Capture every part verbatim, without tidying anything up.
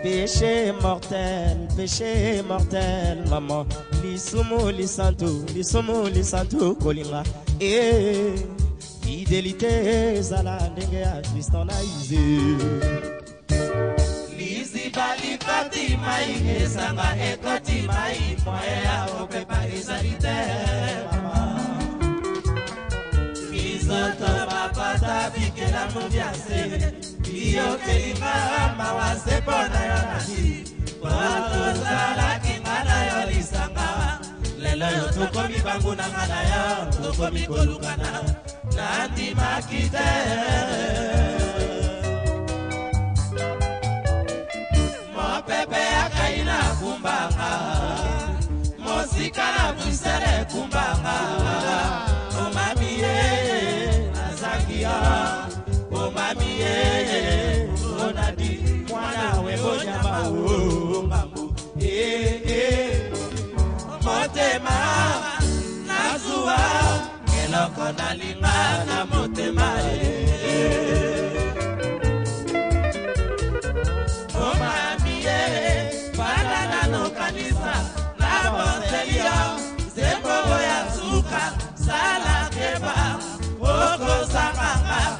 Péché mortel, péché mortel, maman. Lisumu, lisantu, lisumu, lisantu, kolinga. Eh, fidélité, zala, ndenge ya Tristan Naïse. Lizi bali kati mai, esanga ekoti mai, moye ya opepa ezalite, mama. Mizoto bapata bikela mubiase. Iyo kelima mawase pona yonasi Wato zala kingana yolisanga Lelo yo toko mi bangu na ngana ya Toko mi kolukana Nandi makite Mo pepe ya kaina kumbanga Mosika na busere kumbanga O mami ye Nazakia O mami ye, onadi mwana we bonyama o ngambo. Eh eh, motema nazua keloko nalinga na motema eh. O mami ye, banana no kanisa na bontelia zembo ya suka sala keba oko sanganga.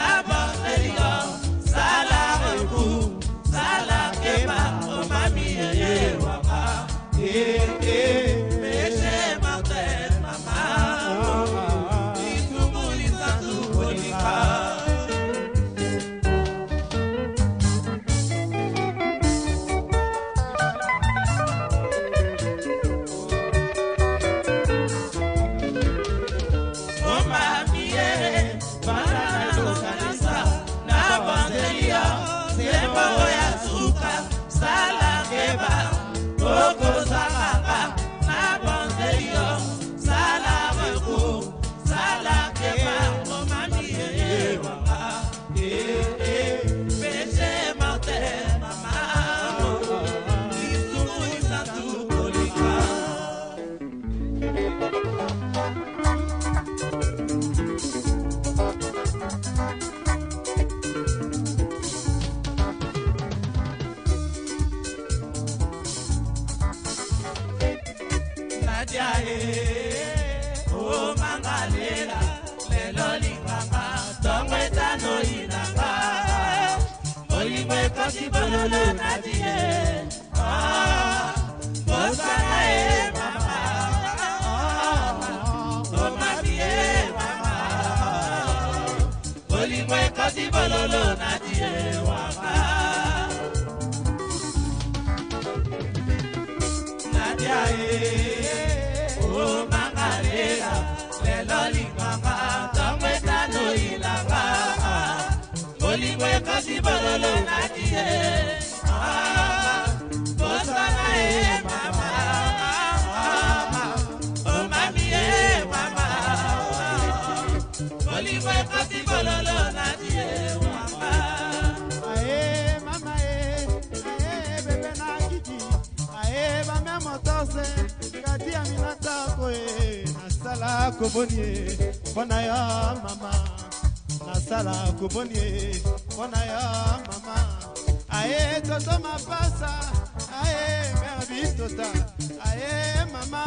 Kubonye, kona ya mama, nasala kubonye, kona ya mama. Aye toto mapasa, aye merbi tota, aye mama,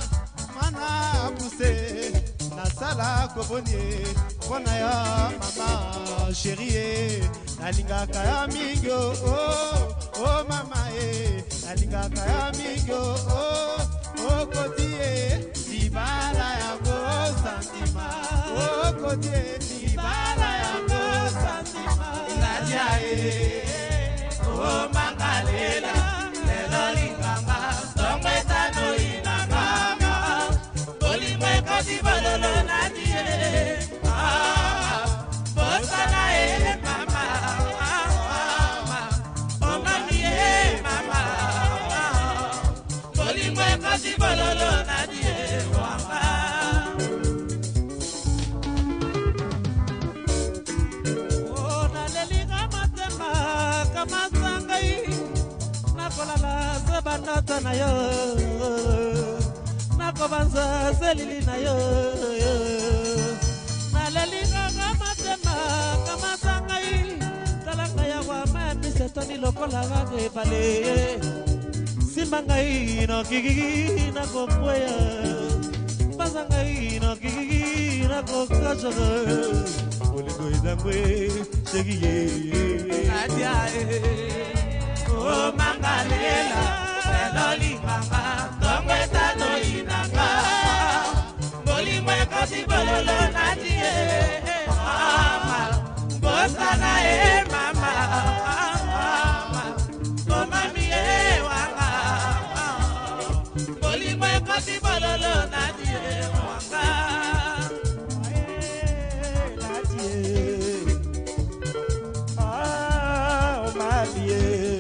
mana abuse, nasala kubonye, kona ya mama, chérie, nalinga kaya mingo, oh, oh mama eh, nalinga kaya mingo, oh, oh kotie, dibala ya santima, oh kotie, dibala ya santima, Nadia eh, oh mangalela, lelo linganga, tongwe tano inanga, bolimwe kasi balolo Nadia, ah, bosana eh mama, oh mami eh mama, bolimwe kasi balolo Nadia, wanga. Nakobanza na yo, nakobanza selili na yo, nalelinga kama tema kama sangai, talanga ya wa mami setoni loko lokola kaka ebale simba ngai nokiki nakokwea pasa ngai nokiki nakokazaka olingo ezangwe sekiye adiae o mangalela elolinganga tongwetano inanga bolimwe kasi bololo nadie mama bosana e mama mama o mami e wanga bolimwe kasi bololo nadie wanga nadie ah o mami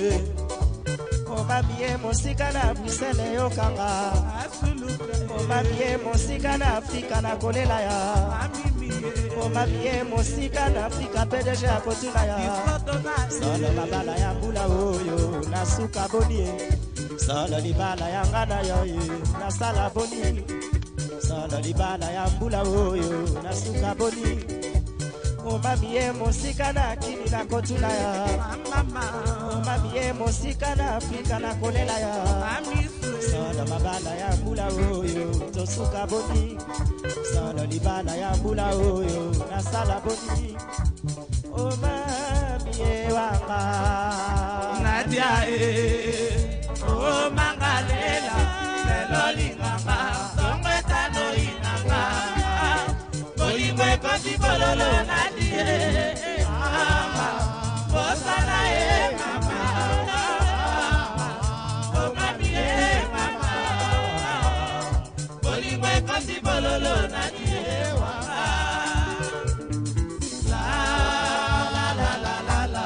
o mami mosika na Bruxelles yokanga o mami mosika na Afrika na kolela ya o mami mosika na Afrika P D G akotuna ya solo mabala ya mbula oyo na suka boni solo libala ya ngana yo na sala boni solo libala ya mbula oyo na suka boni o mami mosika na kini na kotuna ya mama o mami mosika na Afrika na kolela ya solo mabala ya mbula oyo to suka boni solo libala ya mbula oyo na sala boni o mami wanga nadia e o mangalela elolinganga tongwetano inanga bolimwe kasi bololo nadie mama bosana e mama o mami e mama bolimwe kasi bololo nadie wanga la la la la la la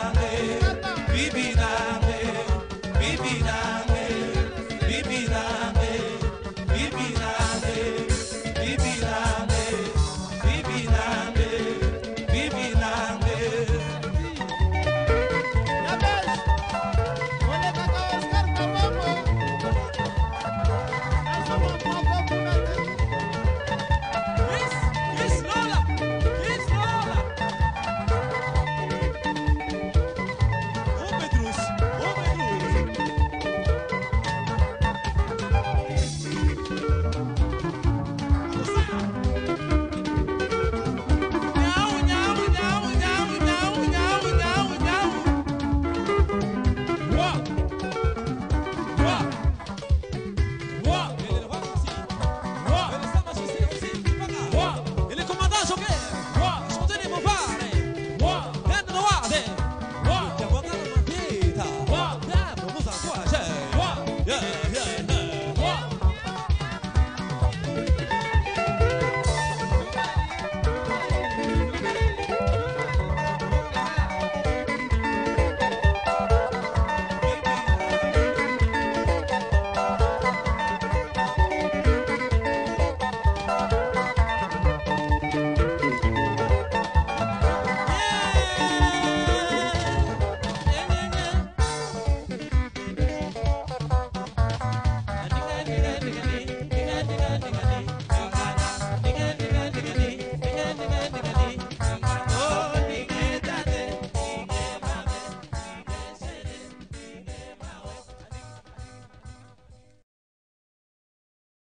Bibi nange, bibi nange, bibi nange.